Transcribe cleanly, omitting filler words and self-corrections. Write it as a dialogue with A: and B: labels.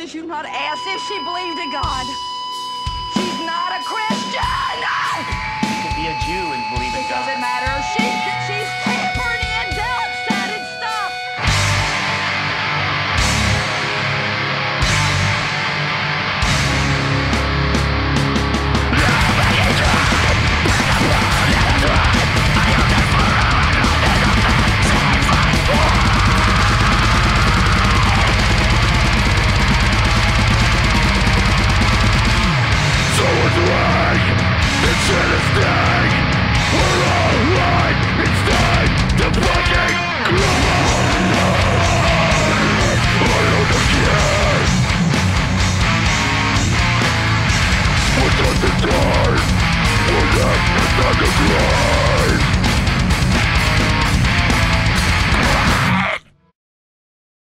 A: Did you not ask if she believed in God? She's not a Christian!
B: You could be a Jew and believe in God.
A: Does it matter?